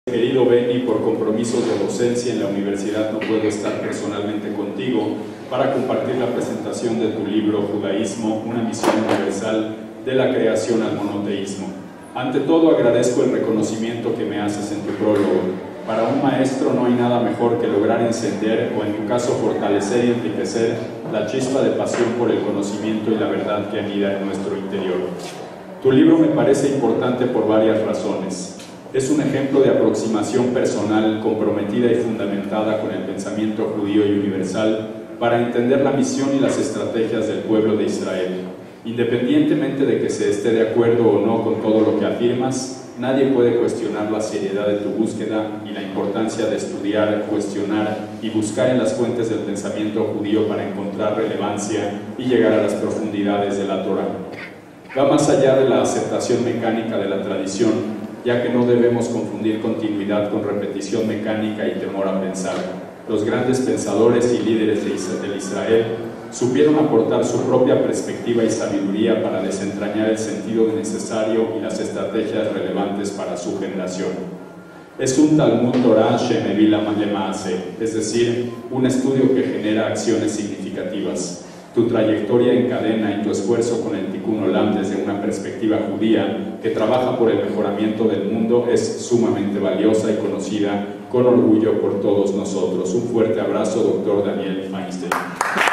Querido Benny, por compromisos de docencia en la universidad no puedo estar personalmente contigo para compartir la presentación de tu libro Judaísmo, una misión universal de la creación al monoteísmo. Ante todo agradezco el reconocimiento que me haces en tu prólogo. Para un maestro no hay nada mejor que lograr encender o en tu caso fortalecer y enriquecer la chispa de pasión por el conocimiento y la verdad que anida en nuestro interior. Tu libro me parece importante por varias razones. Es un ejemplo de aproximación personal comprometida y fundamentada con el pensamiento judío y universal para entender la misión y las estrategias del pueblo de Israel. Independientemente de que se esté de acuerdo o no con todo lo que afirmas, nadie puede cuestionar la seriedad de tu búsqueda y la importancia de estudiar, cuestionar y buscar en las fuentes del pensamiento judío para encontrar relevancia y llegar a las profundidades de la Torá. Va más allá de la aceptación mecánica de la tradición, ya que no debemos confundir continuidad con repetición mecánica y temor a pensar. Los grandes pensadores y líderes del Israel supieron aportar su propia perspectiva y sabiduría para desentrañar el sentido necesario y las estrategias relevantes para su generación. Es un Talmud Torah Shemevil Lemaase, es decir, un estudio que genera acciones significativas. Tu trayectoria en cadena y tu esfuerzo con el Tikkun Olam desde una perspectiva judía que trabaja por el mejoramiento del mundo es sumamente valiosa y conocida con orgullo por todos nosotros. Un fuerte abrazo, Dr. Daniel Feinstein.